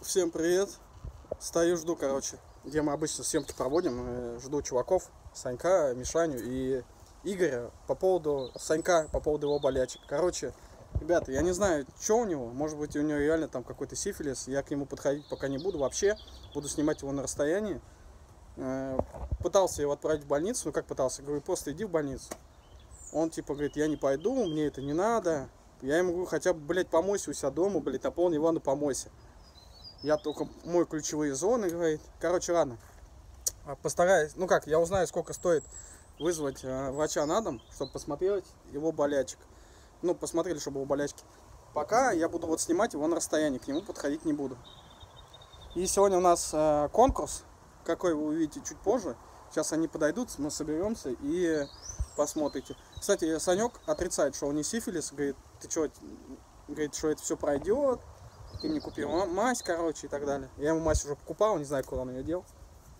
Всем привет. Стою, жду, короче, где мы обычно съемки проводим. Жду чуваков, Санька, Мишаню и Игоря по поводу Санька, по поводу его болячек. Короче, ребята, я не знаю, что у него. Может быть, у него реально там какой-то сифилис. Я к нему подходить пока не буду вообще. Буду снимать его на расстоянии. Пытался его отправить в больницу. Ну как пытался? Говорю, просто иди в больницу. Он типа говорит, я не пойду, мне это не надо. Я ему говорю, хотя бы, блядь, помойся у себя дома, блядь, наполни ванну, помойся. Я только мою ключевые зоны, говорит. Короче, ладно. Постараюсь, ну как, я узнаю, сколько стоит вызвать врача на дом, чтобы посмотреть его болячек. Ну, посмотрели, чтобы его болячки. Пока я буду вот снимать его на расстоянии, к нему подходить не буду. И сегодня у нас конкурс, какой вы увидите чуть позже. Сейчас они подойдут, мы соберемся и посмотрите. Кстати, Санек отрицает, что он не сифилис. Говорит, ты что, говорит, что это все пройдет. Ты мне купил мазь, короче, и так далее. Я ему мазь уже покупал, не знаю, куда он ее дел.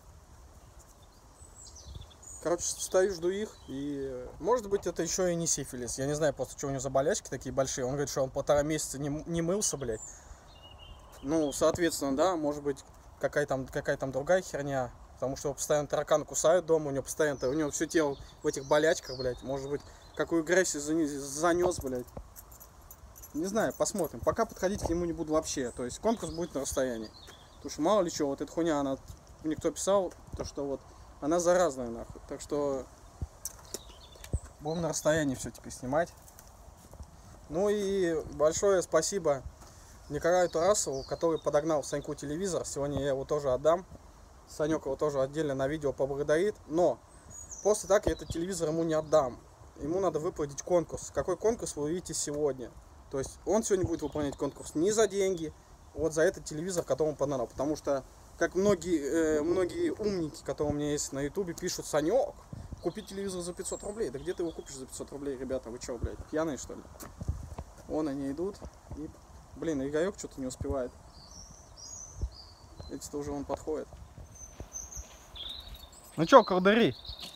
Короче, стою, жду их. И может быть, это еще и не сифилис. Я не знаю просто, что у него за болячки такие большие. Он говорит, что он 1,5 месяца не мылся, блядь. Ну, соответственно, да, может быть, какая там другая херня. Потому что его постоянно тараканы кусают дома, у него все тело в этих болячках, блядь. Может быть, какую грязь занес, блядь. Не знаю, посмотрим. Пока подходить к нему не буду вообще. То есть конкурс будет на расстоянии. Потому что мало ли что, вот эта хуйня, она, никто писал, то что вот, она заразная нахуй. Так что будем на расстоянии все теперь снимать. Ну и большое спасибо Николаю Тарасову, который подогнал Саньку телевизор. Сегодня я его тоже отдам. Санек его тоже отдельно на видео поблагодарит. Но просто так я этот телевизор ему не отдам. Ему надо выплатить конкурс. Какой конкурс вы увидите сегодня? То есть он сегодня будет выполнять конкурс не за деньги, вот за этот телевизор, который он подогнал. Потому что, как многие умники, которые у меня есть на ютубе, пишут: Санек, купи телевизор за 500 рублей. Да где ты его купишь за 500 рублей, ребята? Вы что, блядь, пьяные что ли? Вон они идут. И, блин, Игорек что-то не успевает. Эти-то уже он подходит. Ну чё, колдыри?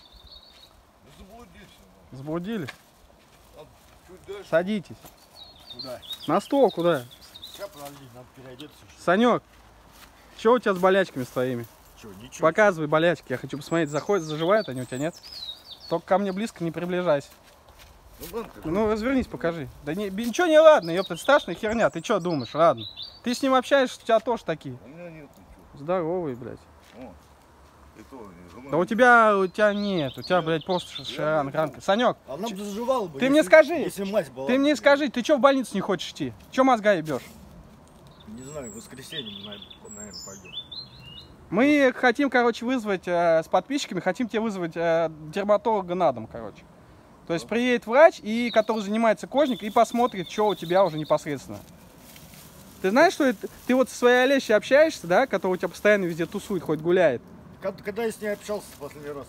Заблудились? Садитесь. Куда? На стол куда? Сейчас подожди, надо переодеться. Санек, что у тебя с болячками с твоими? Че, ничего. Показывай болячки, я хочу посмотреть, заходят, заживают они у тебя, нет? Только ко мне близко не приближайся. Ну развернись, покажи. Да ничего не ладно, ёпта, страшная херня, ты что думаешь, ладно? Ты с ним общаешься, у тебя тоже такие. У меня нет ничего. Здоровый, блядь. О, да у тебя нет, у тебя, блядь, просто ранка. Санек, а нам заживало бы, ты мне скажи, если мазь была. ты мне скажи, ты что в больницу не хочешь идти? Че мозга ебешь? Не знаю, в воскресенье, наверное, пойдем. Мы хотим, короче, вызвать с подписчиками, хотим тебе вызвать дерматолога на дом, короче. То есть приедет врач, который занимается кожник, и посмотрит, что у тебя уже непосредственно. Ты знаешь, что это? Ты вот со своей Олесей общаешься, да, который у тебя постоянно везде тусует, хоть гуляет? Когда я с ней общался в последний раз?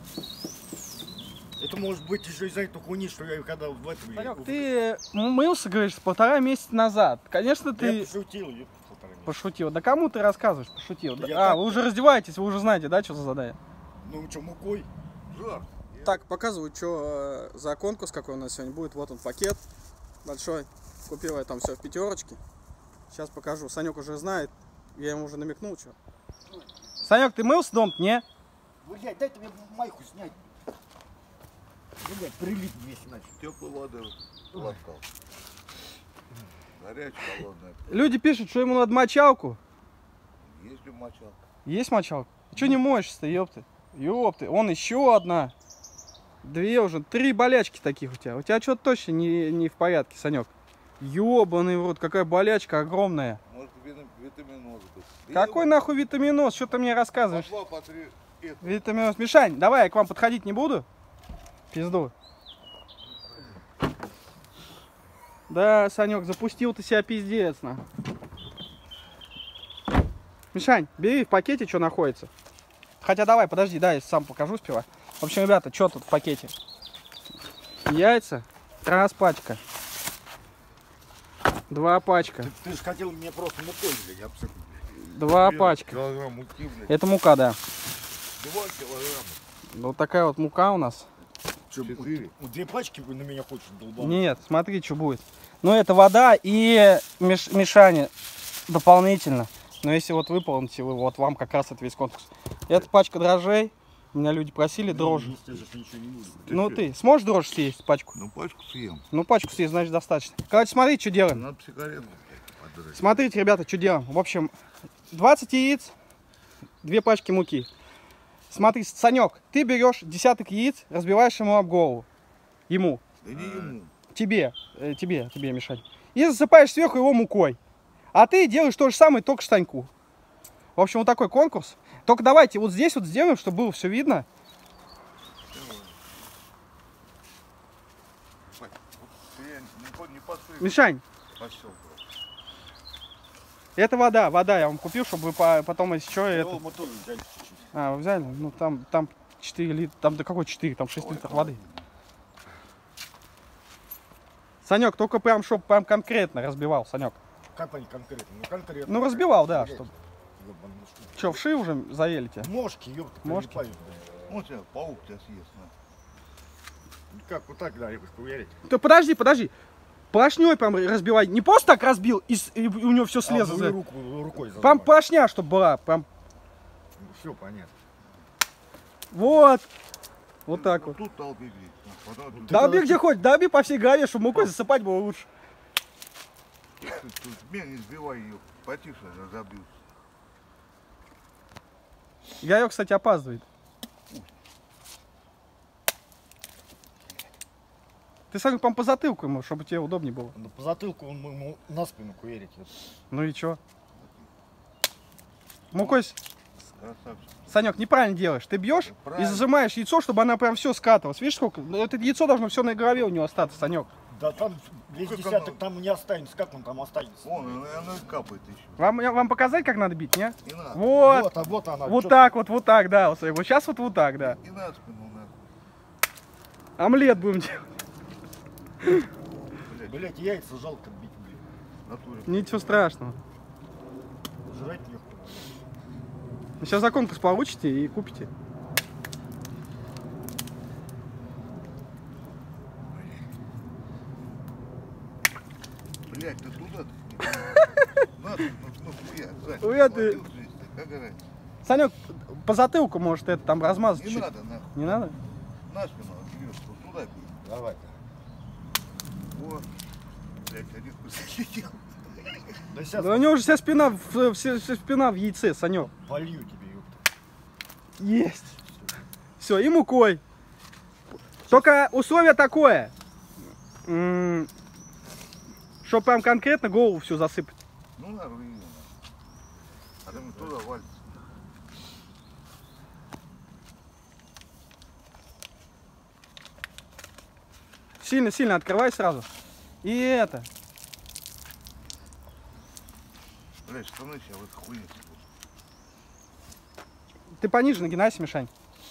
Это может быть еще из-за этой хуйни, что я когда в этом... Санек, ты мылся, говоришь, 1,5 месяца назад. Конечно, ты... Я пошутил, 1,5 месяца. Пошутил. Да кому ты рассказываешь, пошутил? Да вы уже раздеваетесь, вы уже знаете, да, что за задание? Ну что, мукой? Жар. Так, показываю, что за конкурс, какой у нас сегодня будет. Вот он пакет большой. Купил я там все в пятерочке. Сейчас покажу. Санек уже знает. Я ему уже намекнул, что. Санек, ты мылся дом? Не? Блядь, дай ты мне майку снять. Блядь, прилип весь иначе. Теплой воды ласкал. Горячая, холодная. Люди пишут, что ему надо мочалку. Есть ли мочалка? Есть мочалка? Че не моешься-то, ёпты? Ёпты, он еще одна. 2 уже, 3 болячки таких у тебя. У тебя что-то точно не в порядке, Санек. Ёбаный в рот, какая болячка огромная. Может, витаминоз быть. Какой нахуй витаминоз? Что ты мне рассказываешь? По 2, по 3. Витаминоз. Мишань, давай, я к вам подходить не буду. Пизду. Да, Санек, запустил ты себя пиздец, на. Мишань, бери в пакете, что находится. Хотя давай, подожди, да, я сам покажу сперва. В общем, ребята, что тут в пакете? Яйца, раз пачка. 2 пачка. Ты же хотел мне просто мукой, блядь, абсолютно. 2 пачка. Килограмм муки, блядь. Это мука, да. 2 килограмма. Вот такая вот мука у нас. 4. 2 пачки на меня хочешь долбануть? Нет, смотри, что будет. Ну, это вода и Мишане дополнительно. Но если вот выполните вы, вот вам как раз это весь конкурс. Это пачка дрожжей. Меня люди просили дрожжи. Ну ты сможешь дрожжи съесть пачку? Ну пачку съем. Ну пачку съесть, значит достаточно. Короче, смотрите, что делаем. Надо сигарету подрать. Смотрите, ребята, что делаем. В общем, 20 яиц, 2 пачки муки. Смотри, Санек, ты берешь десяток яиц, разбиваешь ему об голову. Ему. Да не ему. Тебе, Мишань. И засыпаешь сверху его мукой. А ты делаешь то же самое, только Саньку. В общем, вот такой конкурс. Только давайте вот здесь вот сделаем, чтобы было все видно. Мишань, это вода я вам купил, чтобы вы потом еще это... Мы тоже взяли чуть-чуть. А, вы взяли? Ну там 4 литра, там да какой 4, там 6 литров воды. Санек, только прям, чтобы прям конкретно разбивал, Санек. Как они конкретно? Ну конкретно. Ну разбивал, да, Блядь, чтобы... ёбаный мужик. Че, вши уже заели тебя? Мошки, ёпта, Мошки? прилипают, блядь. Вот тебя паук тебя съест. На. Как вот так, да, якось уверить. Ты подожди. Поршней прям разбивай. Не просто так разбил, и у него все слезо. Рукой Прям зажимай. поршня, чтобы была. Прям Все понятно. вот. Вот так вот. Тут долби, блядь. Потом тут- Долби где хоть, долби по всей горе, чтобы мукой засыпать было лучше. Тут меня не сбивай ее. Потише разобьют. Я ее, кстати, опаздывает. Ты, Саня, по затылку ему, чтобы тебе удобнее было. Ну, по затылку он ему на спину куерить. Ну и чё? Мукой, Красавчик. Санек, неправильно делаешь. Ты бьешь и Правильно. зажимаешь яйцо, чтобы она прям все скатывалась. Видишь, сколько? Это яйцо должно все на голове у него остаться, Санек. Да там весь Как десяток оно? там не останется. Как он там останется? Вон, оно и капает еще. Вам показать, как надо бить, не? Не надо. Вот. Вот она. Вот чё так, вот так, да. Вот сейчас вот так, да. Не на спину, нахуй. Омлет будем делать. ты? Блять, яйца жалко бить, блин. В натуре. Ничего страшного. Жрать легко. Сейчас за конкурс получите и купите. Блять, ты туда? Надо, ну хуя, сзади. Хуя ты. Схватил жизнь, как говорят. Санек, по затылку может это там размазать Не чуть. надо, нахуй. Не надо? На спину берешь, вот туда бей. Давай. Вот. Блять, один посидел. Да сейчас Да у него уже вся спина в яйце, Санек. полью тебе, ёпта. Есть. Все, и мукой. Только условие такое. Чтобы прям конкретно голову всю засыпать. Ну, нарви ее. А там туда валится. Сильно открывай сразу. И это. Блять, штаны сейчас в этой хуйне. Ты пониже нагинайся, Мишань.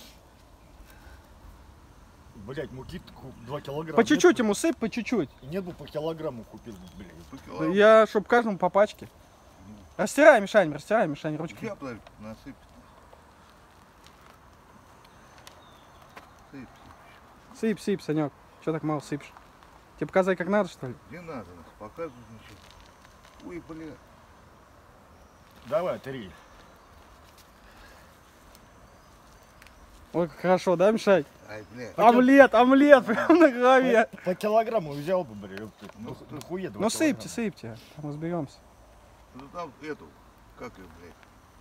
Блять, муки 2 килограмма. По чуть-чуть ему сыпь, по чуть-чуть. Нет бы по килограмму купил, блядь. Я, чтоб каждому по пачке. Растирай, Мишань, ручкой. Я подожди, насыпь. Сыпь. Сыпь, Санек. Че так мало сыпешь? Тебе показать, как надо, что ли? Не надо, показывать ничего. Ой, бля. Давай, 3. Ой, как хорошо, да, Мишань? Ай, бля. Омлет прямо на голове. По килограмму взял бы, блядь, ёпта. Ну, Ну хуе 2 Ну сыпьте, там разберемся. Ну там эту, как ее, блядь.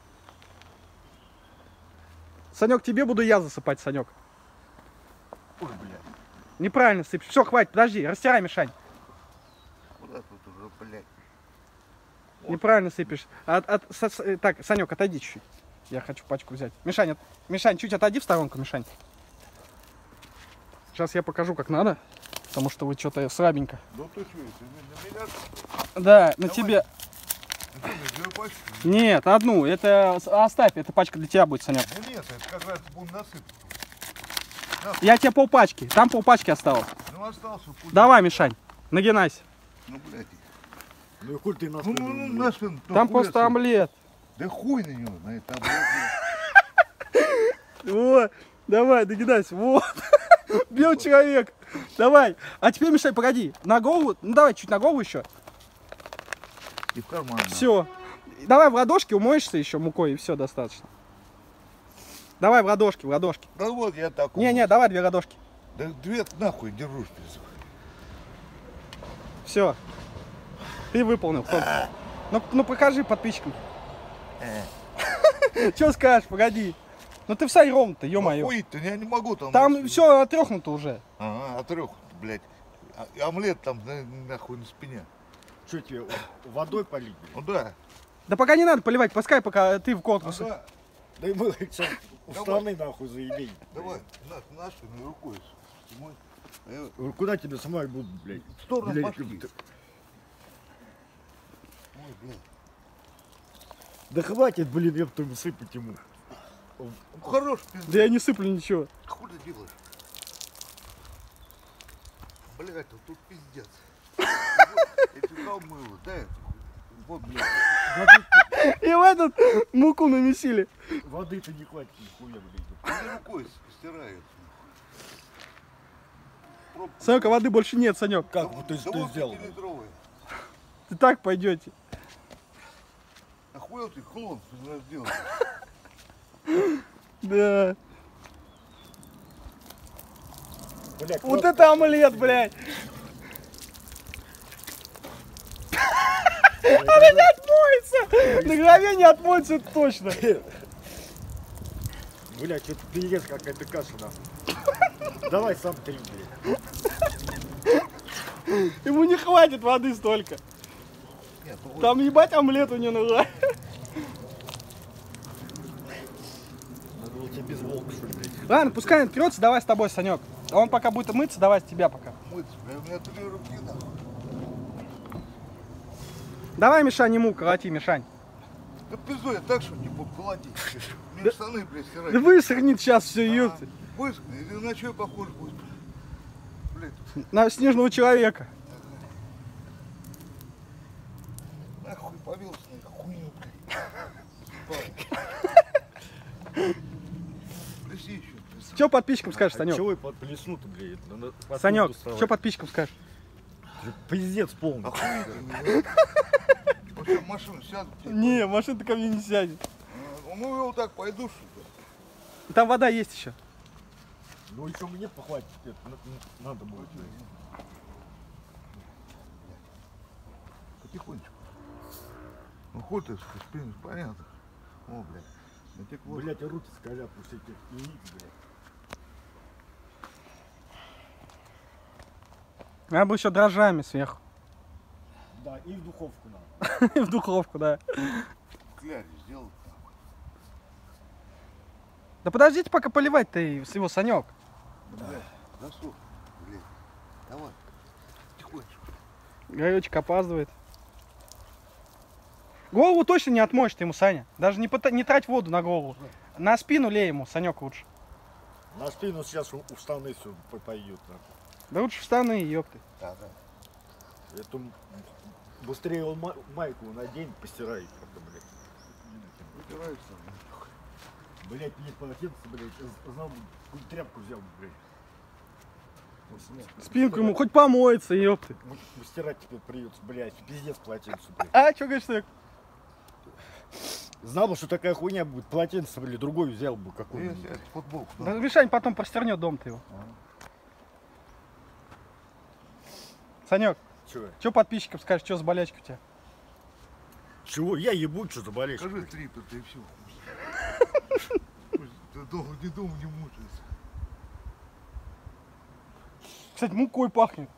Санек, тебе буду я засыпать, Санек. Ой, блядь. Неправильно сыпешь. Все, хватит, подожди, растирай, Мишань. Куда тут уже, блядь. Неправильно сыпешь. Так, Санек, отойди чуть-чуть. Я хочу пачку взять. Мишань, чуть отойди в сторонку, Мишань. Сейчас я покажу, как надо. Потому что вы что-то слабенько. Ну ты что, если на меня... Да, на Давай. тебе. Ну, ты две пачки? Нет, одну. Это оставь, эта пачка для тебя будет, Санек. Ну нет, это как раз будем насыпать. Я тебе полпачки. Там полпачки осталось. Ну остался пусть. Давай, Мишань, нагинайся. Ну, блядь. Ну и хуй ты нас Ну, на спину. ну, Там хуй просто отсюда. омлет. Да хуй на него, на это омлет. Вот, давай, нагинайся. Вот. Белый человек. Давай. А теперь, Мишань, погоди. На голову. Ну давай, чуть на голову еще. И в карман. Все. Давай в ладошки умоешься еще мукой, и все, достаточно. Давай в ладошки, в ладошки. Да вот я так. Не, давай 2 ладошки. Да 2 нахуй держусь. Все. Ты выполнил. Ну покажи подписчикам. Че скажешь, погоди. Ну ты встань ровно-то, ё-моё. Охуеть-то, я не могу там. Там все отрёхнуто уже. Ага, отрёх, блядь. Омлет там нахуй на спине. Что тебе, водой полить? Ну да. Да пока не надо поливать, пускай пока ты в корпус. Ага. Да и мы сейчас у страны нахуй заебей. Давай, наши на рукой. Мой. Куда тебе самой будут, блядь? В сторону Блядь, пошли. Ой, блядь. Да хватит, блин, епту сыпать ему. Хорош, пиздец. Да я не сыплю ничего. Хули делаешь? Блядь, тут пиздец. Я тебя умыла, да? Вот, блядь. И в этот муку намесили. Воды-то не хватит нихуя, блядь. Я рукой стираю. Санёка, воды больше нет, Санек. Как вот ты что сделал? Ты так пойдете. Охуел ты, клон, что сделал? Да. Блядь, Вот это омлет, блядь. Она не отмоется. На голове не отмоется, это точно. Блядь, что-то пиздец какая-то каша нахуй. Давай сам 3, блядь. Ему не хватит воды столько. Нет, ну, Там ебать омлет у него нужна. Надо было тебе без волка, что ли, блядь. Ладно, пускай он трется, давай с тобой, Санек. А он пока будет мыться, давай с тебя пока. мыться, бля, у меня 3 руки, нахуй. Давай, Мишань, ему колоти, Мишань. Да пизду я так, что не поколотить. Мне штаны, блядь, стирать. Да высохнет сейчас все, ёпты. Высохни, и на что похож будет? Блядь, На снежного человека. нахуй повелся на хуйню, блядь. Плеси еще, плеси. Че подписчикам скажешь, Санек? Чего и плесну-то, блядь? Надо под Санек, суд вставать. что подписчикам скажешь? Пиздец полный. Охуительно. Вот сейчас в машину сяду. Не, машина ко мне не сядет. Ну я вот так пойду, что ли. Там вода есть еще. Ну еще мне похватит, теперь надо будет. Потихонечку. Ну хуй ты, спину, понятно. О, блядь. Натек вот. Блядь, руки скалят после этих яиц, блядь. Надо бы еще дрожжами сверху. Да, и в духовку надо. В духовку, да. Кляри сделал. Да подождите, пока поливать-то его, Санек. Блядь, засух. Блядь. Давай. Потихонечку. Гаечек опаздывает. Голову точно не отмоешь ты ему, Саня. Даже не трать воду на голову. На спину лей ему, Санек, лучше. На спину сейчас у штаны все пойдет. Да лучше в штаны, ёпты. Да, да. Это быстрее он майку надень, постирай. Как-то, блядь. Выбираются. Блядь, нет полотенца, блядь. Знал бы, какую тряпку взял бы, блядь. Спинку ему хоть помоется, ёпты. Стирать теперь придется, блядь. Пиздец полотенцу, блядь. А, что говоришь, Санек? Знал бы, что такая хуйня будет. Полотенце, блядь, другой взял бы Я какой-нибудь. себе футболку. Да Мишань потом простернет дом-то его. Санек, Чего? что подписчикам скажешь, что за болячка у тебя? Чего? Я ебу, что заболеешь. Скажи 3 тут и все. Ты дома не мучается. Кстати, мукой пахнет.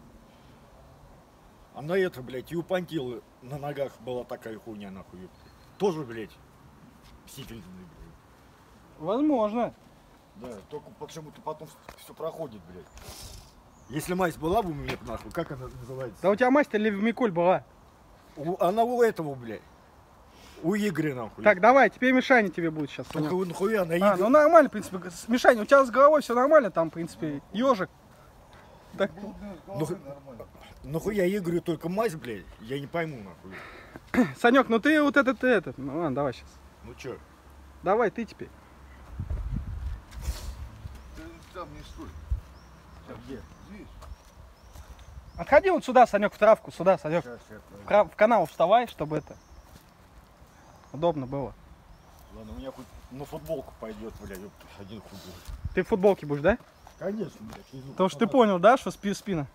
А на это, блядь, и у Пантилы на ногах была такая хуйня, нахуй. Тоже, блядь, сифилизный, блядь. Возможно. Да, только почему-то потом все проходит, блядь. Если мазь была бы у меня, нахуй, как она называется? Да у тебя мастер Левимиколь была. Она у этого, блядь. У Игоря, нахуй. Так, давай, теперь Мишаня тебе будет сейчас. Только нахуя на А, Игоря. ну нормально, в принципе. Мишаня, у тебя с головой все нормально, там, в принципе, ежик. Так, Нормально. Нахуя Игорю только мазь, блядь? Я не пойму, нахуй. Санек, ну ты вот этот. Ну ладно, давай сейчас. Ну чё? Давай, ты теперь. Ты там не стой. Где? Здесь. Отходи вот сюда, Санек, в травку, сюда, Санек. Сейчас, В канал вставай, чтобы это. Удобно было. Ладно, у меня хоть на футболку пойдет, блядь, ёпта, один худой. Ты в футболке будешь, да? Конечно, блядь. Потому что ты понял, да, что спина?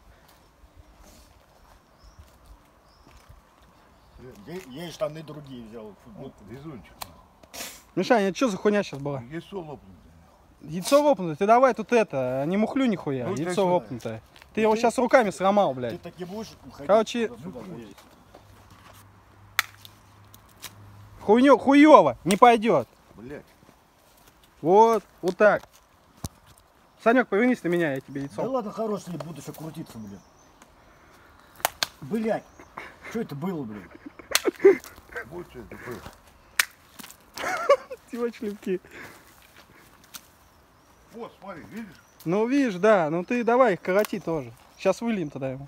Я и штаны другие взял, футболку. Везунчик. Мишаня, это что за хуйня сейчас была? Яйцо лопнутое. Яйцо лопнутое. Ты давай тут это, не мухлю нихуя. Ну, Яйцо конечно. лопнутое. Ты его сейчас руками сломал, Ты блядь. так не будешь уходить? Короче, туда-сюда, блядь? Хуёво, не пойдет. Блядь. Вот так. Санек, повернись на меня, я тебе Да яйцо. ладно, хорош, не буду еще крутиться, блядь. Блядь, что это было, блядь? Вот что это было. Типа шлепки. Вот, смотри, видишь? Ну видишь, да, ну ты давай их короти тоже. Сейчас выльем тогда ему.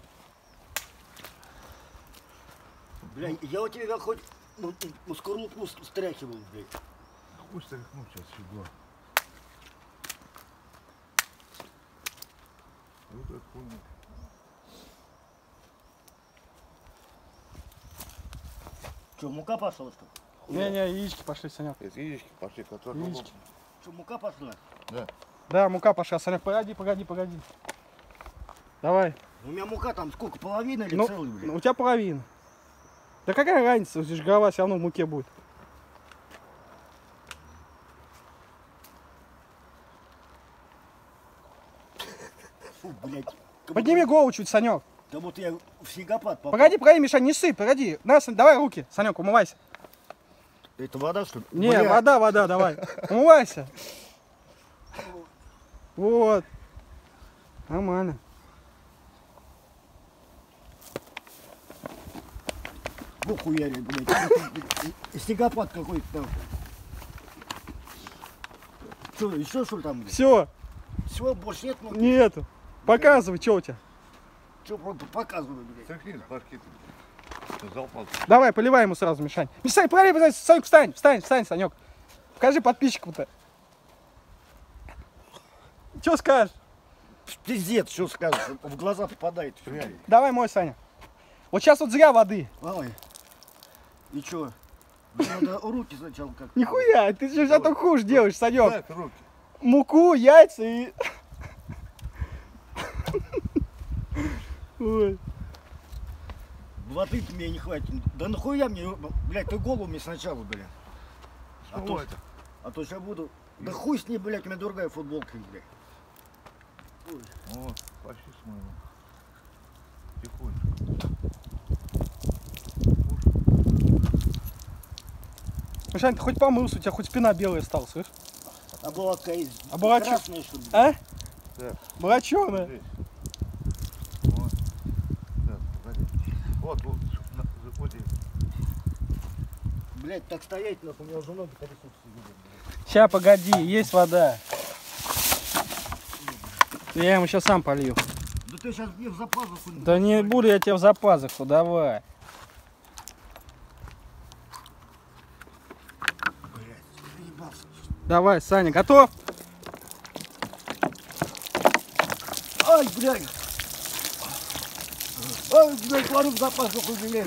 Блядь, я у тебя хоть скорлупу стряхивал, блядь. Хуй стряхнуть сейчас сюда. Вот это хуйня. Что, мука пошла, что ли? Не-не, яички пошли, Санек. Это яички пошли, которые... Яички. Что, мука пошла? Да. Да, мука пошла. Санек, погоди. Давай. У меня мука там сколько, половина или Ну, целый, блядь? у тебя половина. Да какая разница, у тебя же голова все равно в муке будет. Фу, блядь. Подними голову чуть, Санек. Да вот я в снегопад попал. Погоди, Миша, не сыпь, погоди. Давай руки, Санек, умывайся. Это вода, что ли? Не, Блядь. вода, давай. Умывайся. Вот. Нормально. Ну хуяри, блядь. Снегопад какой-то там. Что, еще что ли там, блядь? Все, Всего больше нет, ну, нету. Показывай, что у тебя. что показываю, блядь. Стряхни с башки ты. Залпал. Давай, поливай ему сразу, Мишань. Мишань, поливай, Санек, встань, Санек. Покажи подписчикам-то. Что скажешь? Пиздец, что скажешь, в глаза попадает. всё, Реально. блядь. Давай, мой Саня. Вот сейчас вот зря воды. Ой. И чё? Надо руки сначала как-то. Нихуя, ты сейчас только хуже делаешь, Санек. Так, руки. Муку, яйца и... Ой. Воды мне не хватит. Да нахуя мне, блядь, ты голову мне сначала, блядь. А Что то, это? а то сейчас буду. Да хуй с ней, блядь, у меня другая футболка, блядь. Ой. Вот, почти смыло. Тихонечко. Мишань, ты хоть помылся, у тебя хоть спина белая стала, слышь? А была какая А была чё? красная, что ли? А? Так, Была черная. здесь. Вот. Так, погоди. Вот, вот здесь. Блядь, так стоять, нахуй, у меня уже ноги трясутся. блядь. Сейчас, погоди, есть вода. Я ему сейчас сам полью. Да ты сейчас мне за пазуху. Да не буду я тебе в запазуху, давай. Блядь, заебался. Давай, Саня, готов? Ай, блядь. Ай, блядь, вару в запасуху, блядь.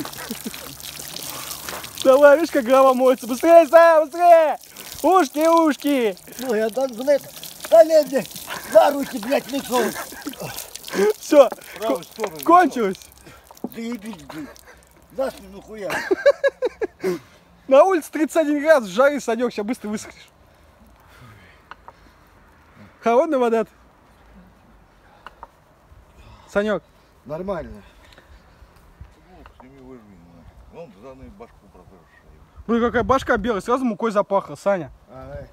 Давай, видишь, как голова моется. Быстрее, Саня, быстрее! Ушки! Ну, я там, блядь, дай мне на руки, блядь, лицо. Все, Правой стороной. кончилось. Заебись, блядь. Дашь мне нахуя? На улице 31 градус, жары, Санек, сейчас быстро высохнешь. Холодная вода. Санек, Нормально. Футболку сними, выжми. Вон, заодно и башку прозрашь. блин, какая башка белая, сразу мукой запахло, Саня. Ага.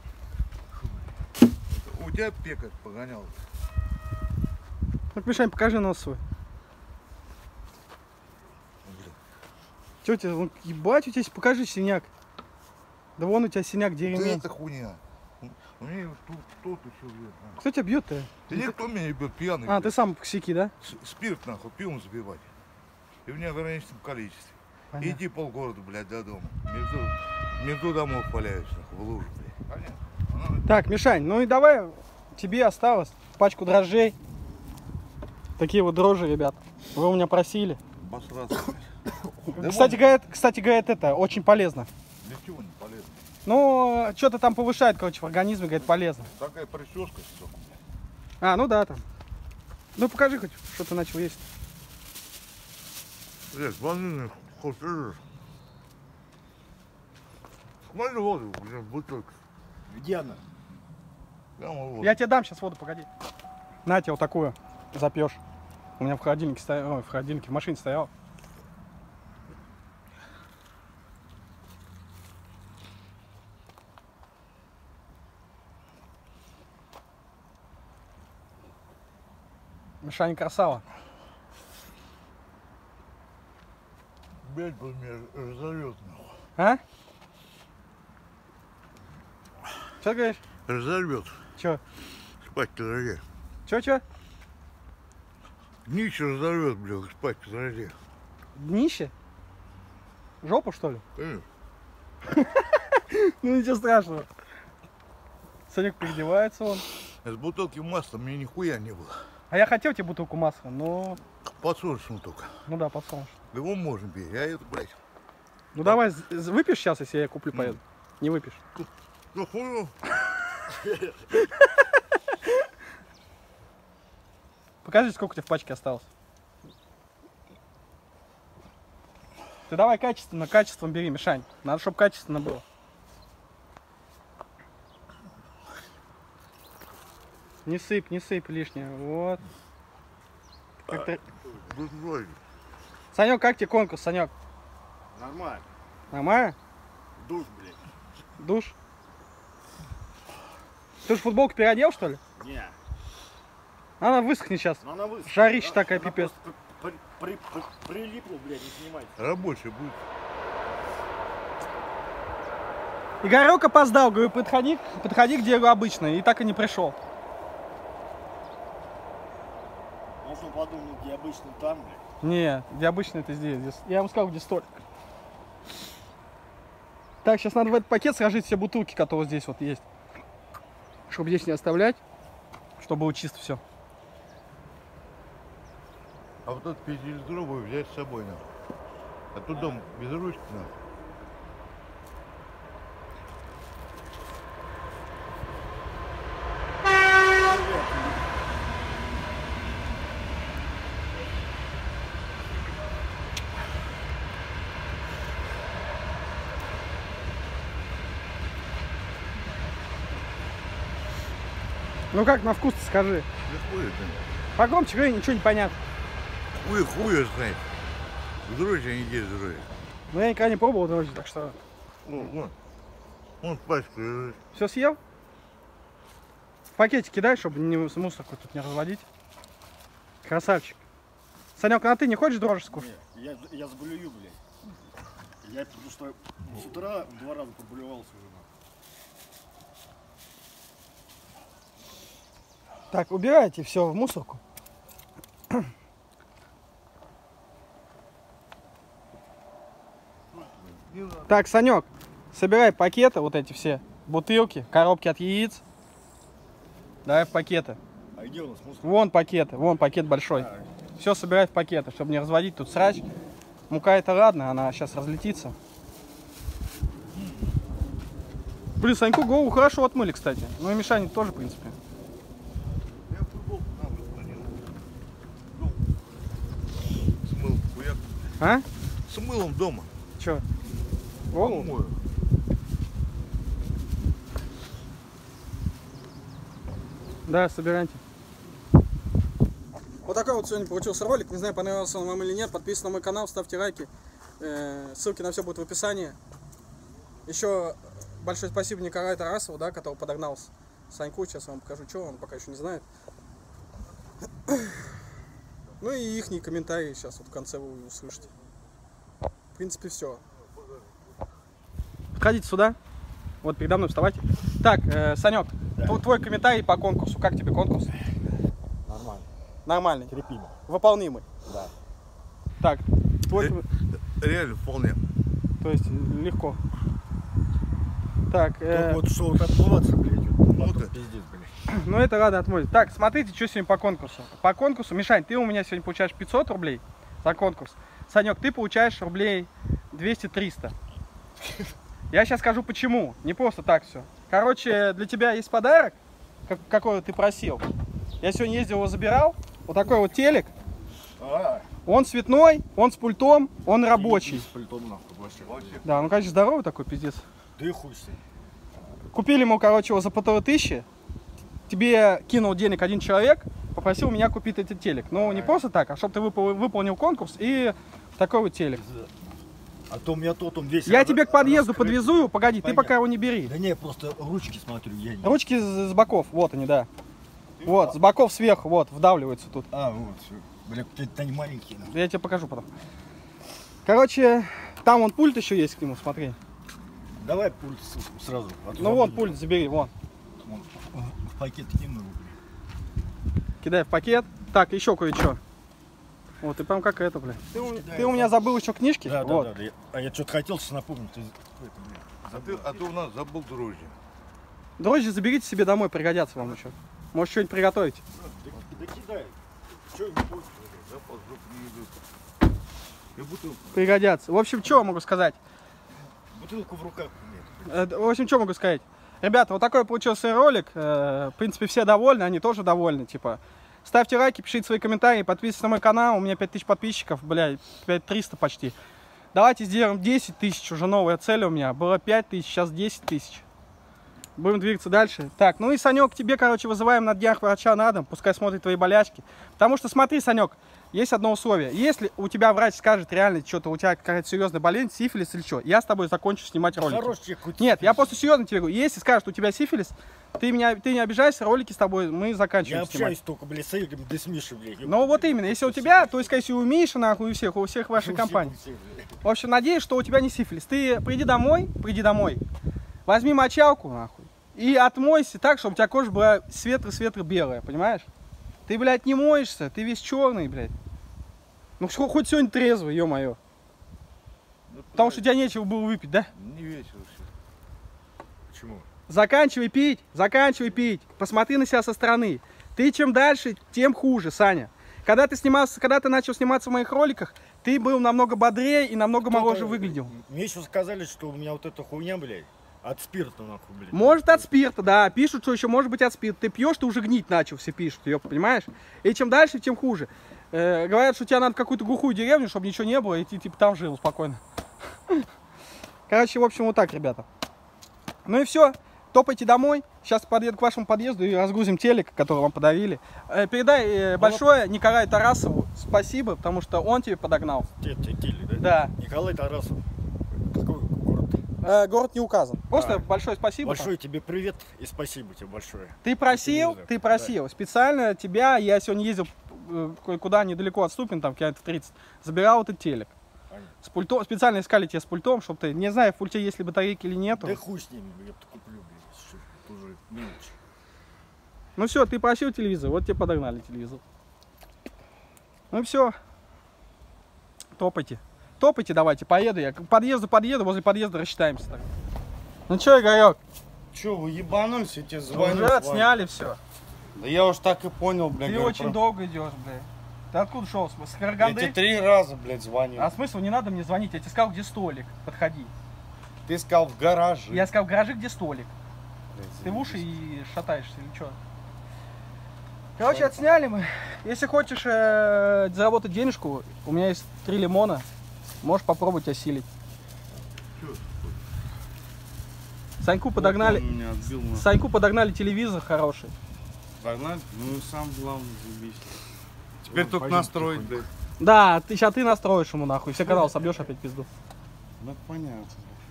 У тебя пекарь погонял. Так, Мишань, покажи нос свой. Че у тебя, вон, ебать, у тебя, покажи синяк. Да вон у тебя синяк, где Да ремень. это хуйня. У меня тут еще бьет. Кто тебя бьет-то? Да никто меня не бьет, пьяный. А, блядь. ты сам косяки, да? Спирт нахуй, пивом забивать. И в неограниченном количестве. Понятно. Иди полгорода, блядь, до дома. Между домов валяюсь, нахуй, в лужу, блядь. Понятно? Так, Мишань, ну и давай, тебе осталось пачку дрожжей. Такие вот дрожжи, ребят. Вы у меня просили. Обосраться, блядь. Да Кстати, говорят, это очень полезно. Для ничего не полезно. Ну, что-то там повышает, короче, в организме, говорит, полезно. Такая прическа, что. А, ну да, там. Ну, покажи хоть, что ты начал есть. Блядь, ванильный хочешь? Смотри воду, блин, бутылка. Где она? Прямо вот. Я тебе дам сейчас воду, погоди. На тебе вот такую запьешь. У меня в холодильнике стоял, ой, в холодильнике, в машине стоял. Мишаня красава. Блядь, бы меня разорвет, нахуй. А? Что говоришь? Разорвет. Че? Спать в жаре. Че? Днище разорвет, блядь, спать в жаре. Днище? Жопу, что ли? Конечно. Ну ничего страшного. Санек переодевается он. С бутылки масла мне нихуя не было. А я хотел тебе бутылку масла, но... Подсолнечного только. Ну да, подсолнечное. Его можно пить, я это, блядь. Ну давай, выпьешь сейчас, если я куплю, поеду? Не выпьешь. Ну хуй. Покажи, сколько у тебя в пачке осталось. Ты давай качеством бери, Мишань. Надо, чтобы качественно было. Не сыпь лишнее. Вот. Как-то... Санек, как тебе конкурс, Санек? Нормально. Нормально? Душ, блядь. Душ? Ты же футболку переодел, что ли? Не. Она высохнет сейчас. Но она высохнет. Жарища такая, Она пипец. просто прилипла, блядь, не снимать. Рабочий будет. Игорек опоздал, говорю, подходи к делу обычно, и так и не пришел. Может, он подумал, где обычно там, блядь. Не, где обычно это здесь. Я ему сказал, где столик. Так, сейчас надо в этот пакет сложить все бутылки, которые здесь вот есть. Чтобы здесь не оставлять, чтобы было чисто все. А вот этот 5-литровый взять с собой надо. А тут дом без ручки надо. Ну как на вкус скажи. Да хуй это. Погромче говори, ничего не понятно. Хуй знает. В дрожжи они есть дрожжи. Но я никогда не пробовал дрожжи, так что... Ну, вон пачку лежит. Все съел? В пакете кидай, чтобы мусорку тут не разводить. Красавчик. Санек, а ты не хочешь дрожжи скушать? Не, я сблюю, блядь. Я потому что с утра 2 раза проблевался уже. Так, убирайте все в мусорку. Так, Санек, собирай пакеты, вот эти все бутылки, коробки от яиц. Давай в пакеты. А где у нас мусор? Вон пакеты, вон пакет большой. Все собирай в пакеты, чтобы не разводить тут срач. Мука это ладно, она сейчас разлетится. Блин, Саньку голову хорошо отмыли, кстати. Ну и Мишане тоже, в принципе. Я футболку там распланировал. Смыл хуяк. А? С мылом дома. Че? Голову? Помою. Да, собирайте. Вот такой вот сегодня получился ролик. Не знаю, понравился он вам или нет. Подписывайтесь на мой канал, ставьте лайки. Ссылки на все будут в описании. Еще большое спасибо Николаю Тарасову, да, который подогнал Саньку. Сейчас я вам покажу, что он пока еще не знает. Ну и ихние комментарии сейчас вот в конце вы услышите. В принципе, все. Подходите сюда. Вот передо мной вставайте. Так, Санек, да. Твой комментарий по конкурсу. Как тебе конкурс? Нормально. Нормальный. Терпимо. Выполнимый. Да. Так, твой... Реально вполне. То есть легко. Так, Вот что вот отмываться, блядь. Ну да. Пиздец, блядь. ну это ладно, отмой. Так, смотрите, что сегодня по конкурсу. По конкурсу, Мишань, ты у меня сегодня получаешь 500 рублей за конкурс. Санек, ты получаешь рублей 200-300. Я сейчас скажу почему. Не просто так все. Короче, для тебя есть подарок, какой ты просил. Я сегодня ездил, его забирал. Вот такой вот телек. Он цветной, он с пультом, он рабочий. С пультом, нахуй, вообще. Да, ну, конечно, здоровый такой, пиздец. Да и хуй с ним. Купили ему, короче, его за 1500. Тебе кинул денег один человек, попросил меня купить этот телек. Ну, не просто так, а чтобы ты выполнил конкурс и такой вот телек. А то у меня тот, он весь... Я тебе к подъезду раскрыт. подвезу его, погоди, ты Понятно. пока его не бери. Да не, просто ручки смотрю, я не... Ручки с боков, вот они, да. Вот, с боков сверху, вот, вдавливаются тут. А, вот, все. Бля, какие-то они маленькие. Нахуй. Я тебе покажу потом. Короче, там вон пульт еще есть к нему, смотри. Давай пульт сразу. а то Ну вот забуду. пульт, забери, вон. Вон, в пакет кинул его, бля. Кидай в пакет. Так, еще кое-что. Вот, и прям как это, бля. Ты у меня забыл еще книжки? Да, вот. да, да. А я что-то хотел, сейчас напомню. Ты... А ты у нас забыл дрожжи. Дрожжи заберите себе домой, пригодятся вам еще. Может, что-нибудь приготовить. Да кидай. Что не будет? Запас в жопу не идет. И бутылку. Пригодятся. В общем, что могу сказать? Бутылку в руках нет. В общем, что могу сказать? Ребята, вот такой получился ролик. В принципе, все довольны, они тоже довольны. Типа, ставьте лайки, пишите свои комментарии, подписывайтесь на мой канал. У меня 5000 подписчиков, блядь, 5300 почти. Давайте сделаем 10 тысяч, уже новая цель у меня. Было 5000, сейчас 10 тысяч. Будем двигаться дальше. Так, ну и, Санек, тебе, короче, вызываем на днях врача на дом. Пускай смотрит твои болячки. Потому что, смотри, Санек, есть одно условие. Если у тебя врач скажет реально, что-то у тебя какая-то серьезная болезнь, сифилис или что, я с тобой закончу снимать ролики. Хорош тебе хоть... Нет, я просто серьезно тебе говорю. Если скажут, у тебя сифилис, ты не обижайся, ролики с тобой мы заканчиваем Я снимать. общаюсь только, блядь, с Игорем, да с Мишей, блядь. Ну вот именно, если у тебя, то есть, если у Миши, нахуй, у всех вашей компании. В общем, надеюсь, что у тебя не сифилис. Ты приди домой, возьми мочалку, нахуй, и отмойся так, чтобы у тебя кожа была светло-светло белая, понимаешь? Ты, блядь, не моешься, ты весь черный, блядь. Ну хоть сегодня трезвый, ё-моё. Потому что у тебя нечего было выпить, да? Не весело все. Почему? Заканчивай пить. Посмотри на себя со стороны. Ты чем дальше, тем хуже, Саня. Когда ты начал сниматься в моих роликах, ты был намного бодрее и намного моложе выглядел. Мне еще сказали, что у меня вот эта хуйня, блядь, от спирта, нахуй, блядь. Может от спирта, да. Пишут, что еще может быть от спирта. Ты пьешь, ты уже гнить начал, все пишут, ёпта, понимаешь? И чем дальше, тем хуже. Говорят, что тебе надо в какую-то глухую деревню, чтобы ничего не было, и ты типа там жил спокойно. Короче, в общем, вот так, ребята. Ну и все. Топайте домой. Сейчас подъеду к вашему подъезду и разгрузим телек, который вам подарили. Передай большое Николаю Тарасову спасибо, потому что он тебе подогнал. Теле, да? Да. Николай Тарасов. Какой город? Город не указан. Просто большое спасибо. Большое тебе привет и спасибо тебе большое. Ты просил. Специально тебя, я сегодня ездил куда недалеко от Ступин, там километров 30, забирал этот телек. С пультом, специально искали тебя с пультом, чтобы ты, не знаю, в пульте есть ли батарейки или нету. Да хуй с ними, я куплю, блядь, тоже мелочь. Ну все, ты просил телевизор, вот тебе подогнали телевизор. Ну все. Топайте. Топайте давайте, поеду я. К подъезду подъеду, возле подъезда рассчитаемся. Так. Ну что, Игорек? Че, вы ебанулись, я тебе звоню? Уже отсняли все. Да я уж так и понял, блядь. Ты говорю, очень долго идешь, блядь. Ты откуда шел? С Караганды? Я тебе 3 раза, блядь, звонил. А смысл, не надо мне звонить, я тебе сказал, где столик, подходи. Ты сказал в гараже. Я сказал, в гараже, где столик. Блядь, Ты в уши и шатаешься или что? Короче, отсняли мы. Если хочешь заработать денежку, у меня есть 3 лимона. Можешь попробовать осилить. Саньку подогнали. Он меня отбил, нахуй. Саньку подогнали телевизор хороший. Догнали? Ну и сам главный забись. Теперь только пойдем настроить, блядь. Да, сейчас ты настроишь ему нахуй. Все канал собьешь опять пизду. Ну понятно.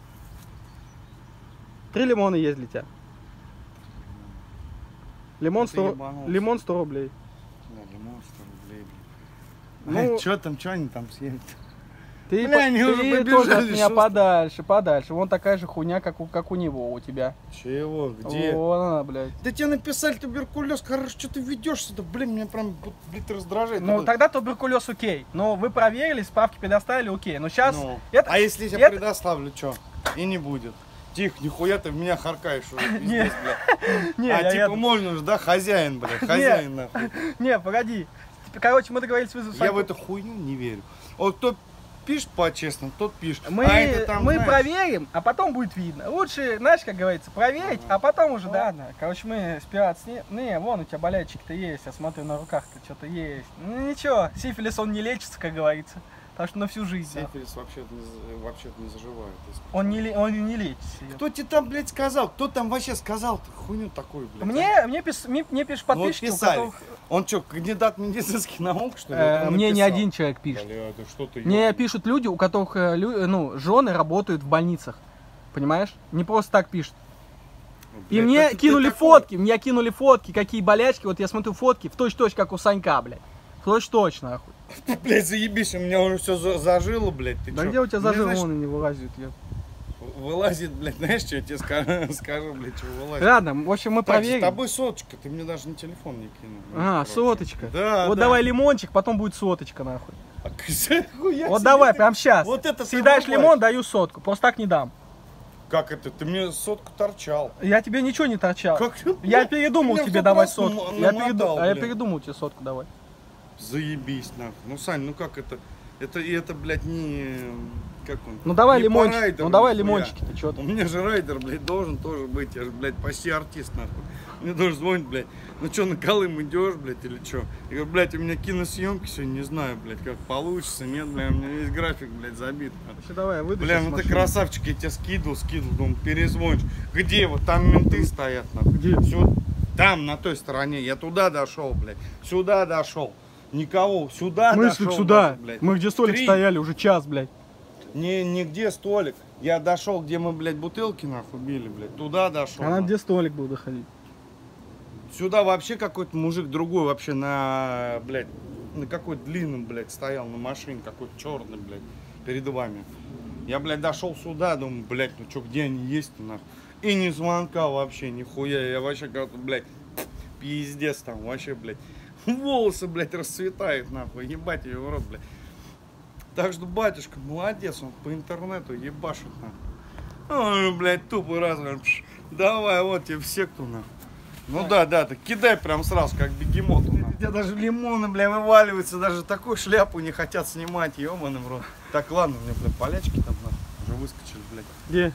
3 лимона есть для тебя. Лимон Ты 100, ебанулся. лимон 100 рублей. Да, лимон 100 рублей, блядь. Ну, Чё они там съедят? ты бля, они уже ты побежали, тоже от меня что- подальше. Вон такая же хуйня, как у него, у тебя. Чего? Где? Вон она, блядь. Да тебе написали туберкулез, короче, что ты ведешься, да, блин, меня прям, блин, раздражает. Ну, тогда туберкулез окей. Но вы проверили, справки предоставили, окей. Но сейчас... Ну, это... а если я это- предоставлю, что? И не будет. Тихо, нихуя ты в меня харкаешь уже, Не. пиздец, бля. Не, А я типа это- можно же, да, хозяин, бля, хозяин, нахуй. Не, погоди. Короче, мы договорились вызвать Я в Саньку. эту хуйню не верю. Вот кто пишет по-честному, тот пишет. Мы, А это там, мы знаешь, проверим, а потом будет видно. Лучше, знаешь, как говорится, проверить, а потом уже, да. Ладно, короче, мы спират не, вон у тебя болячек-то есть, я смотрю, на руках-то что-то есть. Ну ничего, сифилис он не лечится, как говорится. Так что на всю жизнь. Да. Сифилис вообще-то не заживает. Если... Он не лечится. Кто тебе там, блядь, сказал? Кто там вообще сказал-то хуйню такую, блядь? Мне пишут подписчики, Ну, у которых... Он что, кандидат медицинских наук, что ли? Вот он Мне не написал. один человек пишет. Бля, это что-то Мне пишут люди, у которых жены работают в больницах. Понимаешь? Не просто так пишут. И Блядь, мне так ты кинули фотки, какие болячки. Вот я смотрю фотки в точь-точь, как у Санька, блядь. В точь-точь, нахуй. Блядь, заебись, у меня уже все зажило, блядь. Ты Да чё? где у тебя Мне, зажим, знаешь, вон они вылазят. Вылазит, блядь, знаешь, что я тебе скажу, блядь, что вылазит. Ладно, в общем, мы Так, с проверим. тобой соточка, ты мне даже на телефон не кинул. А, Короче. соточка. Да, Вот да. давай лимончик, потом будет соточка, нахуй. Хуя Вот себе давай, ты- прям сейчас. Вот это ты Съедаешь врубаешь. лимон, даю сотку. Просто так не дам. Как это? Ты мне сотку торчал. Я тебе ничего не торчал. Как? Я передумал Ты мне тебе в давать вопрос сотку. намотал, Я блядь. передумал тебе сотку давать. Заебись, нахуй. Ну, Сань, ну как это? Это, блядь, не... Как он? Ну давай Не по лимончик. райдеру, Ну давай нихуя. лимончики-то, что У ты? меня же райдер, блядь, должен тоже быть. Я же, блядь, почти артист, нахуй. Мне тоже звонит, блядь. Ну что, на Колым идешь, блядь, или что? Я говорю, блядь, у меня киносъемки сегодня, не знаю, блядь, как получится. Нет, блядь, у меня весь график, блядь, забит. Вообще, давай, я выйду Бля, сейчас ну с ты машины. красавчик, я тебя скидывал, думаю, перезвонишь. Где вот? Там менты стоят, нахуй. Где? Там, на той стороне. Я туда дошел, блядь. Сюда дошел. Никого. Сюда Мы дошел. сюда. даже, блядь. Мы где столик 3. стояли уже час, блядь. Нигде столик. Я дошел, где мы, блядь, бутылки нахуй били, блядь. Туда дошел. А нам нахуй. где столик был доходить? Сюда вообще какой-то мужик другой вообще на, блядь, на какой-то длинном, блядь, стоял на машине, какой-то черный, блядь, перед вами. Я, блядь, дошел сюда, думаю, блядь, ну что, где они есть, нахуй. И ни звонка вообще, нихуя. Я вообще как-то, блядь, пиздец там, вообще, блядь. Волосы, блядь, расцветают, нахуй. Ебать ее в рот, блядь. Так что батюшка молодец, он по интернету ебашит, нахуй. Ой, блядь, тупый раз, блядь. Давай, вот тебе все, кто нахуй. Ну да, ты кидай прям сразу, как бегемот. У тебя даже лимоны, бля, вываливаются, даже такую шляпу не хотят снимать, ебаный в рот. Так, ладно, у меня, бля, полячки там, нахуй, уже выскочили, блядь. Где?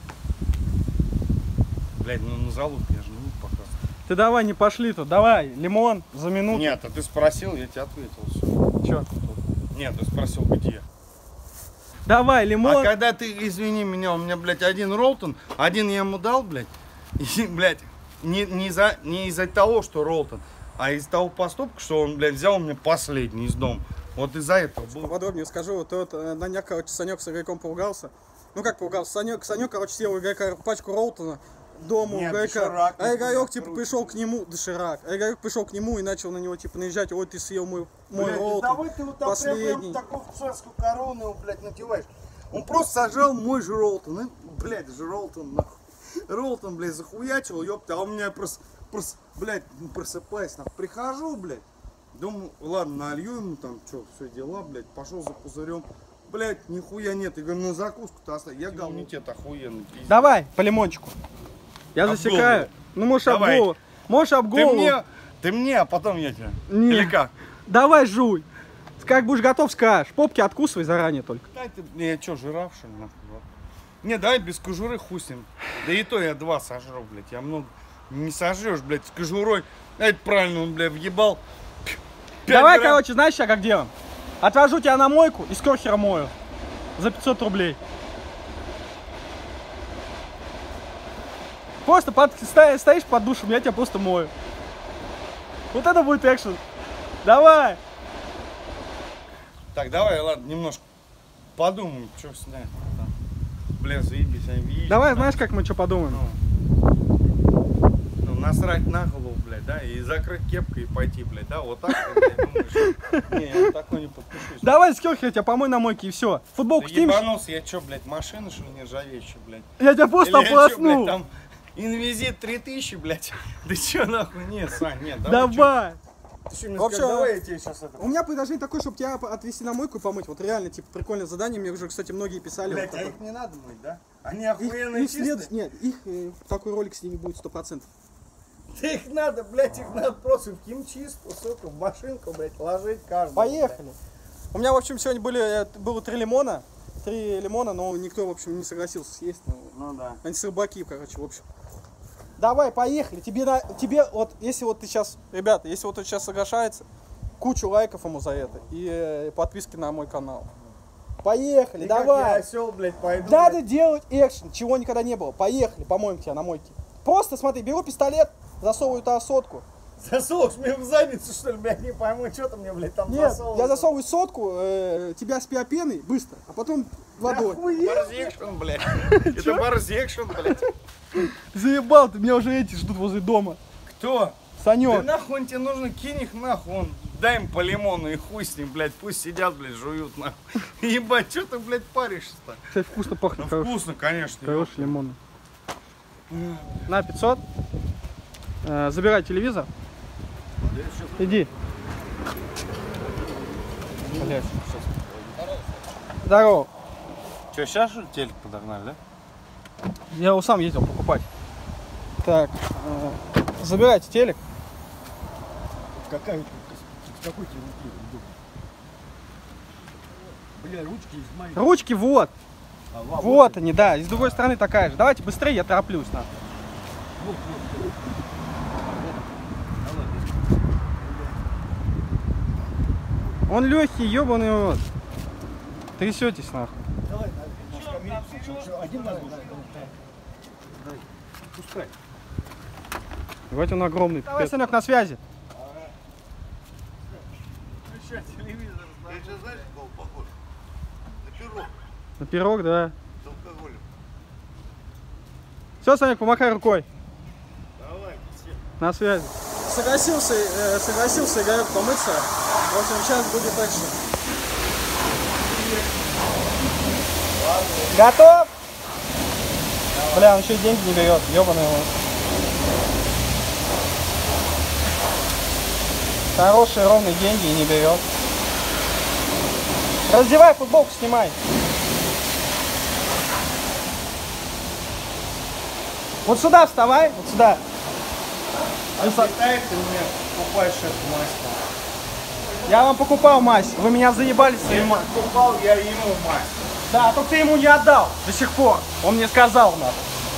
Блядь, ну на залупке, я же не буду показывать. Ты давай, не пошли тут. Давай, лимон за минуту. Нет, а ты спросил, я тебе ответил, все. Чё? Нет, ты спросил, где. Давай, А лимон. когда ты, извини меня, у меня, блядь, один Ролтон, один я ему дал, блядь, и, блядь, не из-за того, что Ролтон, а из-за того поступка, что он, блядь, взял у меня последний из дома. Вот из-за этого было. Поподробнее скажу, вот на днях, короче, Санек с игроком поругался. Ну как поругался? Санек, короче, съел у игрока пачку Ролтона дома у Нет, игрока. доширак, А игрок, нихуя, типа, круто. пришел к нему, доширак. А игрок пришел к нему и начал на него, типа, наезжать. Ой, ты съел мой Блядь, Ролтон. давай ты вот там последний. прям такую царскую корону его, блядь, надеваешь. Он просто сожрал мой же Ролтон. И, блядь, же Ролтон, нахуй. Ролтон, блядь, захуячил, ёпта. А у меня просто, блядь, просыпаясь, нахуй. Прихожу, блядь. Думаю, ладно, налью ему там, что, все дела, блядь. Пошел за пузырем. Блядь, нихуя нет. Я говорю, на закуску-то оставь. Я галунитет охуенный, пиздец. Давай, по лимончику. Я Об засекаю. голову. Ну, можешь об Давай. голову. Можешь об голову. Ты мне, а потом я тебе. Не. Или как? Давай, жуй. Как будешь готов, скажешь. Попки откусывай заранее только. Дай ты, я что, жираф, что ли, нахуй? Вот. Не, давай без кожуры хуй с ним. Да и то я 2 сожру, блядь. Я много не сожрешь, блядь, с кожурой. А это правильно, он, блядь, въебал. 5 Давай, грамм. короче, знаешь, сейчас как делаем? Отвожу тебя на мойку и с керхера мою. За 500 рублей. Просто стоишь под душем, я тебя просто мою. Вот это будет экшен. Давай. Так, давай, ладно, немножко подумаем, что снять. Там. Бля, заебись, они видят. Давай, знаешь, как мы что подумаем? Ну, насрать на голову, блядь, да, и закрыть кепкой и пойти, блядь, да, вот так, блядь, думаешь? Не, я на такой не подпишусь. Давай с керхера тебя помой на мойке и все. Футболку Ты снимешь? ебанулся, я что, блядь, машина, что ли, нержавеющая, блядь? Я тебя просто Или я чё, ополосну. блядь, там инвизит 3000, блядь. Да чё нахуй? Нет, Сань, нет, давай. Давай. Ты чё мне В общем, скажешь? Давай я тебе сейчас это... У меня предложение такое, чтобы тебя отвезти на мойку и помыть. Вот реально, типа, прикольное задание. Мне уже, кстати, многие писали. Блядь, вот а такое. их не надо мыть, да? Они Их охуенные чистые. нет, их такой ролик с ними будет 100%. Да их надо, блядь, их надо просто в химчистку, сука, в машинку, блядь, ложить каждый. Поехали. У меня, в общем, сегодня было 3 лимона. 3 лимона, но никто, в общем, не согласился съесть. Ну да. Они сырбаки, короче, в общем. Давай, поехали. Тебе вот, если вот ты сейчас, ребята, если вот ты сейчас соглашается, кучу лайков ему за это и подписки на мой канал. Поехали, давай. Я осел, блядь, пойду. Надо делать экшен, чего никогда не было. Поехали, помоем тебя на мойке. Просто смотри, беру пистолет, засовываю туда сотку. Засовываешь мне в задницу, что ли, блядь, не пойму, что ты мне, блядь, там Нет, засовываешь. я засовываю сотку, тебя с пеной быстро, а потом водой. Барзекшн, блядь. Это барзекшн, блядь. Заебал, ты меня уже эти ждут возле дома. Кто? Да Санек. нахуй он тебе нужно, кинь их нахуй, он, дай им по лимону и хуй с ним, блядь, пусть сидят, блядь, жуют нахуй. Ебать, что ты, блядь, паришься-то? Кстати, вкусно пахнет. Ну вкусно, конечно. Хороший лимон. На 500. Забирай телевизор. Иди. Блять. Здорово. Че, сейчас что ли телек подогнали, да? Я его сам ездил покупать. Так, забирайте телек. Какая тут, с какой тебе руки удобно? Бля, ручки из моей. Ручки вот. А, Вот они, да. И с другой стороны такая же. Давайте быстрее, я тороплюсь. На. Вот. Он легкий, ебаный вот. Трясетесь нахуй. Давай, один надо. Пускай. Давайте он огромный. Давай, Санек, на связи. Я сейчас знаешь, на кого похож? На пирог На пирог, да. с алкоголем. Все, Санек, помахай рукой. Давай, все. На связи. Согласился Игорек помыться. В общем, сейчас будет экшен. Готов? Бля, он еще и деньги не берет. Ебаный его. Хорошие ровные деньги и не берет. Раздевай, футболку снимай. Вот сюда вставай, вот сюда. А считай, ты мне покупаешь эту мазь. Я вам покупал мазь, вы меня заебали своей Я мазью. покупал, я ему мазь. Да, только ты ему не отдал до сих пор. Он мне сказал надо.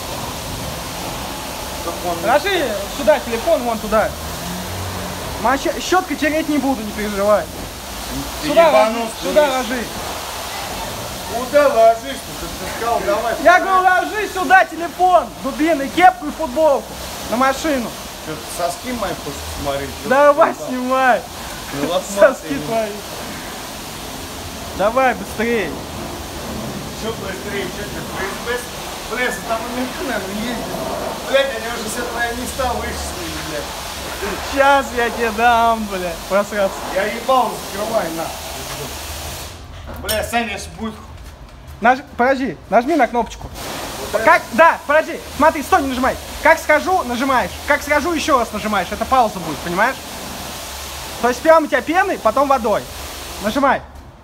Положи сюда телефон, вон туда. Щеткой тереть не буду, не переживай. Ты Сюда ебанулся, ложи, сюда видишь? ложи. Куда ложишь-то? Ты сказал, давай. Я говорю, ложи сюда телефон, дубины, кепку и футболку на машину. Что, ты соски мои хочешь смотреть? Давай снимай. Ну, вот Соски смотри. твои. Давай быстрее. Что быстрее, что ты, ФСБ? Блядь, там наверху, наверное, ездит. Блядь, они уже все твои места вычислили, блядь. Сейчас я тебе дам, бля, просраться. Я ебал, закрывай, на. Бля, Саня, сейчас будет... Подожди, нажми на кнопочку. Как? Да, подожди, смотри, стой, не нажимай. Как скажу, нажимаешь. Как скажу, еще раз нажимаешь. Это пауза будет, понимаешь? То есть сперва у тебя пеной, потом водой. Нажимай.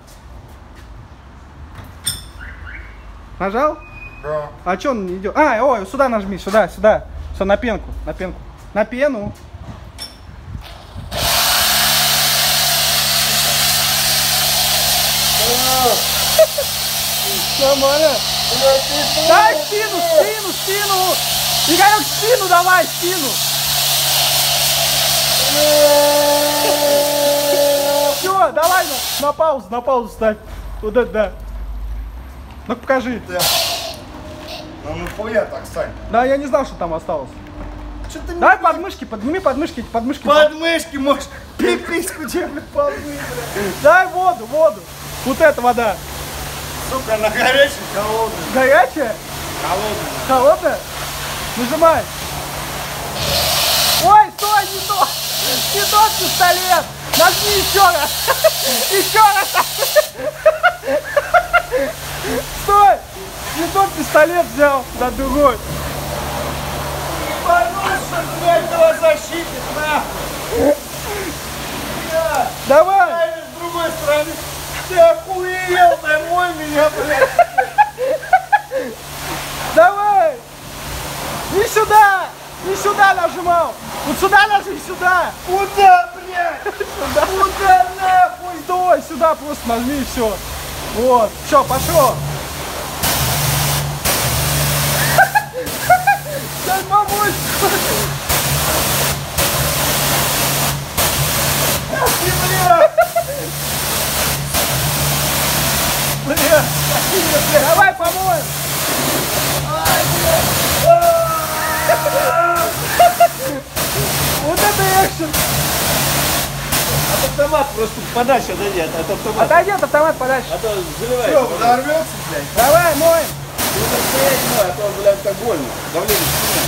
Нажал? Да. А что он не идет? А, ой, сюда нажми, сюда, сюда. Все, на пенку, на пенку. На пену. Нормально. Дай спину, спину, спину. Игорек, спину давай, спину. Все, давай на паузу ставь. Вот это, да. Ну покажи. Ну нахуя так, Сань? Да, я не знал, что там осталось. Что ты Давай подмышки, подними подмышки, эти подмышки. подмышки можешь? Пипиську тебе, блядь, помыть, блядь. Дай воду, воду. Вот эта вода. Сука, она горячая, холодная. Горячая? Холодная. Холодная? Нажимай. Ой, стой, не то. Не тот пистолет. Нажми еще раз. Еще раз. Стой. Не тот пистолет взял, да другой. Подмышка, блядь, правозащитник, нахуй. Давай. Дай с другой стороны. Ты охуел, домой меня, блядь. Давай. Не сюда нажимал. Вот сюда нажми, сюда. Куда, блядь? блядь! Куда нахуй? Стой, сюда просто нажми и все. Вот, все, пошел. Дай помочь! Бля! Давай помоем! Вот это экшен! Автомат просто подальше отойди, от автомата. Отойди от автомата подальше. А то заливает. Все, взорвется, блядь. Давай, моем! Ну так стоять не надо, а то, блядь, так больно. Давление сильно.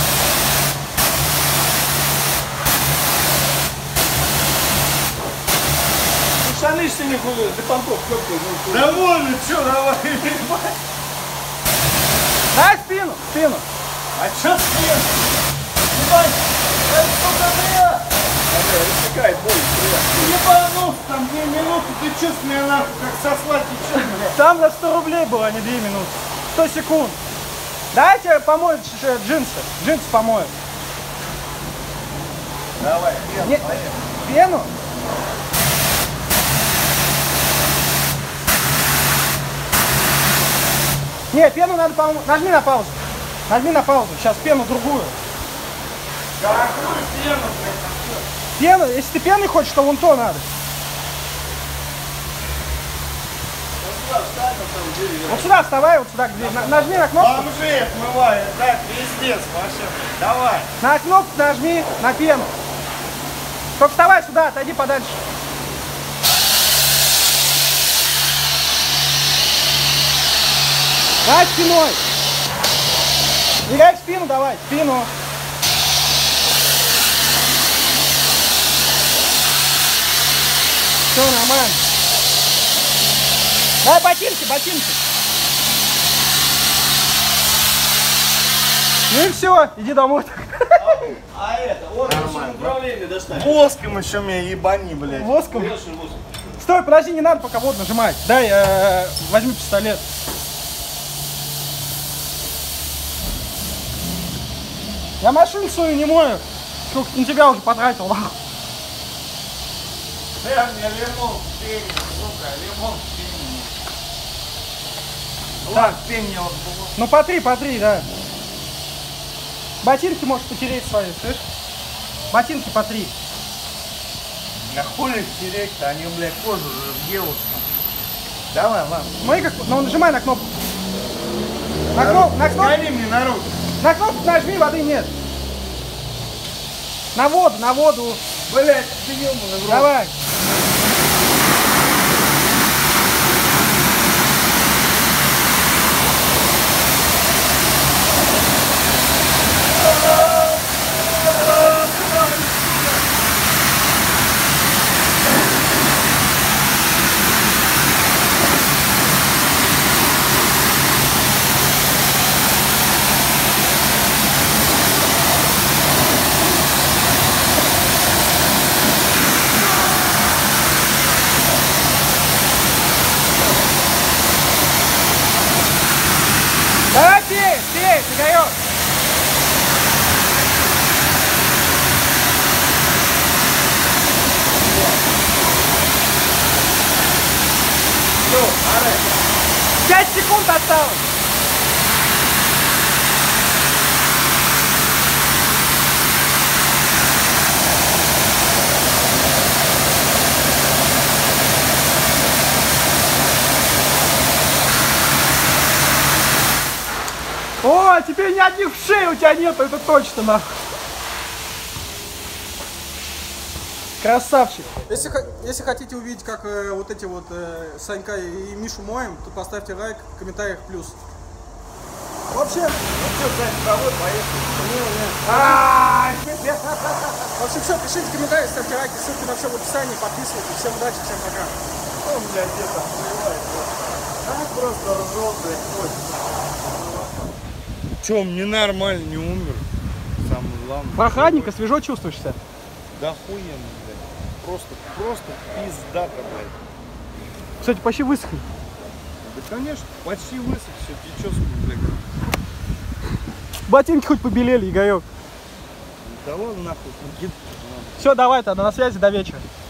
Ну шанишься нихуя, ты понтов крепкий. Довольно, что, давай. Дай спину, спину. А что с ним? Рассекает боль, Ебанулся там 2 минуты, ты чё с меня нахуй, как со свадьбы, чё, блядь? Там за 100 рублей было, а не 2 минуты. 100 секунд. Дайте помою джинсы. Джинсы помою. Давай, Не, пену? Не, пену надо помыть. Нажми на паузу. Нажми на паузу. Сейчас пену другую. какую пену, блядь? Пену, если ты пены хочешь, то вон то надо. Вот сюда вставай, вот сюда, где. Нажми на кнопку. Бомжи отмывает, да, пиздец вообще. Давай. На кнопку нажми, на пену. Только вставай сюда, отойди подальше. Давай спиной. Играй в спину давай, в спину. Все нормально. Давай ботинки, ботинки. Ну и все, иди домой. А это, орган управления достать. Воском еще меня ебани, блядь. Воском. Берешь и воск. Стой, подожди, не надо пока вот нажимать. Дай, возьми пистолет. Я машину свою не мою. Сколько на тебя уже потратил, нахуй. Бля, мне лимон в пене, сука, лимон в пене. Ладно, пень вот было. Ну потри, да. Ботинки можешь потереть свои, слышишь? Ботинки потри. Да хули тереть-то, они, блядь, кожу же делают. Давай, ладно. Смотри, как, ну нажимай на кнопку. На кнопку, Скали мне на руки. на кнопку нажми, воды нет. На воду. Блядь, ты ебаный в рот. Давай. Давай, пей, Игорек. Все, 5 секунд осталось. О, теперь ни одних вшей у тебя нету, это точно, нахуй. Красавчик. Если хотите увидеть, как вот эти вот Санька и Мишу моем, то поставьте лайк, в комментариях плюс. Вообще, Все, Сань, с тобой поехали. в общем, все, пишите комментарии, ставьте лайки, ссылки на все в описании, подписывайтесь. Всем удачи, всем пока. Он, блядь, где-то сливает. А просто ржет, блядь, хочет. Че, мне нормально, не умер. Самое главное. Прохладненько, свежо чувствуешь себя? Да охуенно, блядь. Просто пиздата, блядь. Кстати, почти высохли. Да, конечно, почти высох, все течет, блядь. Ботинки хоть побелели, Игорек. Да ладно, нахуй, Все, давай тогда, на связи, до вечера.